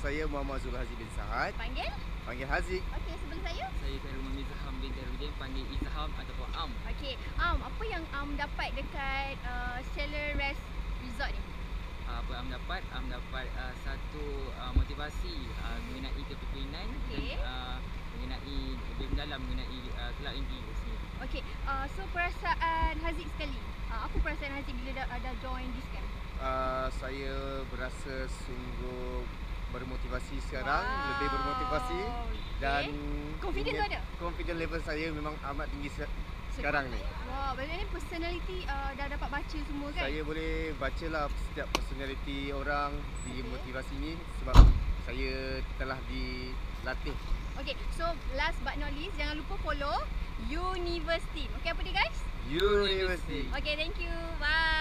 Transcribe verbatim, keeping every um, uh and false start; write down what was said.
saya Muhammad Zul Haziq bin Saad. Panggil? Panggil Haziq. Okey, sebelah saya? Saya Khairul Mizaham bin Darujin, panggil Izham ataupun Am. Okey, Am, apa yang Am dapat dekat uh, Stellar Rest Resort ni? Uh, apa Am dapat? Am dapat uh, satu uh, motivasi uh, mengenai kepimpinan Okey. dan uh, mengenai lebih mendalam mengenai uh, kelab tinggi itu sendiri. Okey, uh, so perasaan Haziq sekali. Uh, apa perasaan Haziq bila dah, dah join this camp? Uh, saya berasa sungguh bermotivasi sekarang, Wow. lebih bermotivasi dan okay. Confident tu ada? Confident level saya memang amat tinggi se sekarang ni. Wah, wow, maksudnya personality uh, dah dapat baca semua kan? Saya boleh bacalah setiap personality orang di Okay. motivasi ni sebab saya telah dilatih. Okay, so last but not least, jangan lupa follow Yunivers team. Okay, apa dia guys? University. Okay, thank you. Bye.